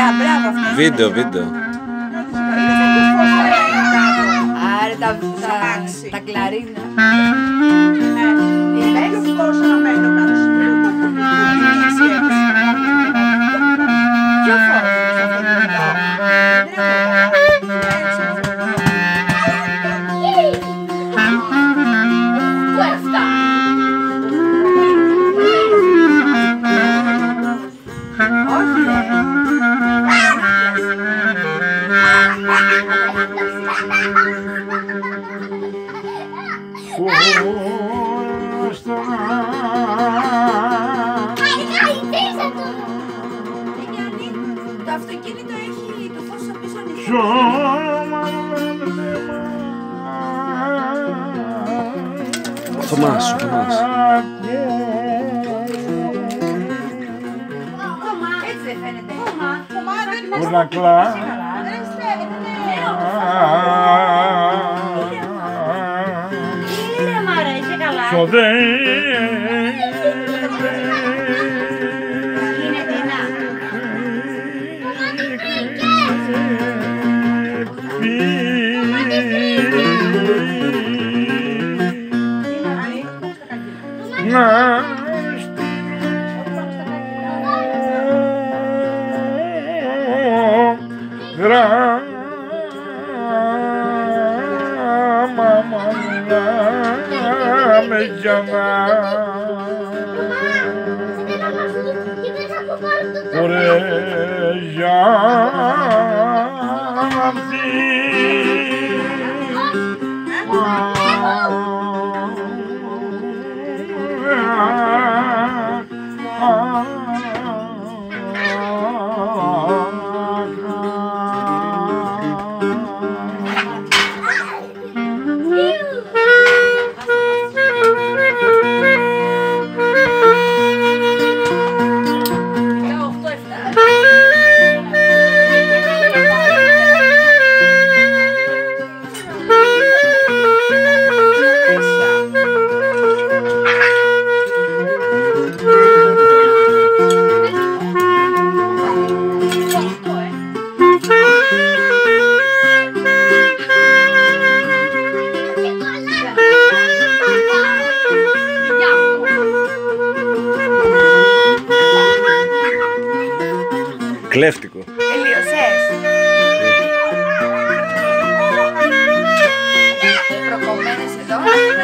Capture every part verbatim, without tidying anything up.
Ωραία, μπράβο αυτό. Βίντεο, βίντεο. Άρα τα, τα, τα κλαρίνα. Έχει φως αναμένο κάτω στο Ποιο φως? Το αυτοκίνητο έχει το φως στο πίσω ανοιχτό. Ο Θωμάς, ο Θωμάς. Έτσι δεν φαίνεται. Όλα κλά. Είναι μάρα, είσαι καλά. Σοδέ. Είναι δυνά. Να γράμμα με γιανά ωραία γιάνθη Κλέφτικο. Τελείωσες. Προκομμένες εδώ.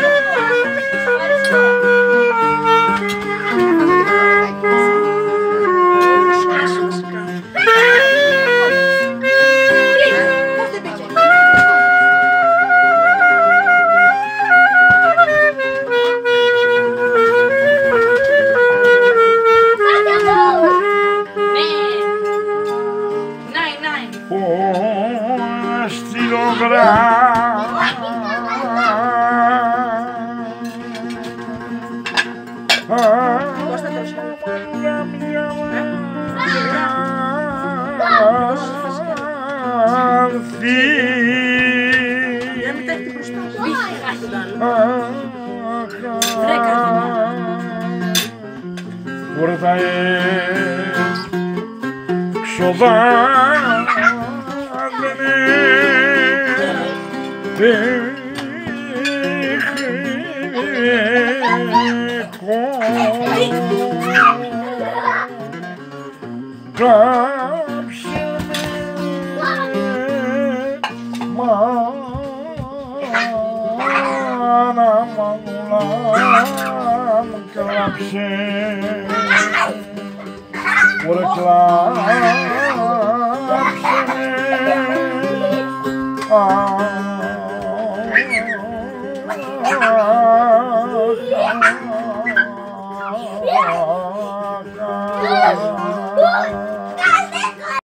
Porta What a cloud.